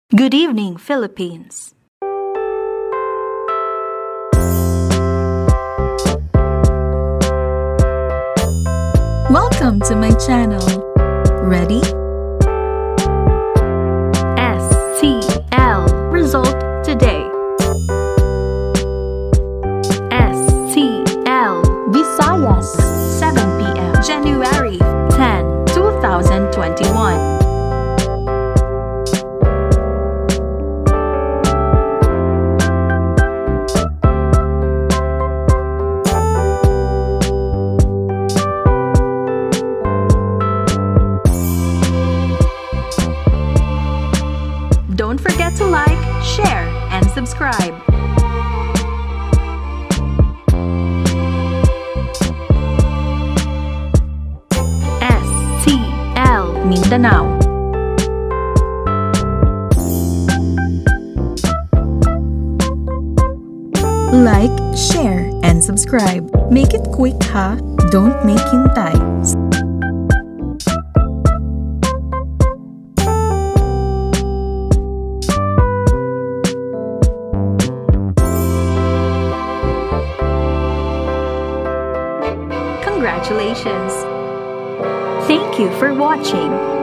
Good evening, Philippines. Welcome to my channel. Ready? STL Result Today. STL Visayas, 7 p.m. January 10, 2021. Don't forget to like, share, and subscribe. STL Mindanao. like, share, and subscribe. Make it quick ha, don't make hintay. Congratulations! Thank you for watching.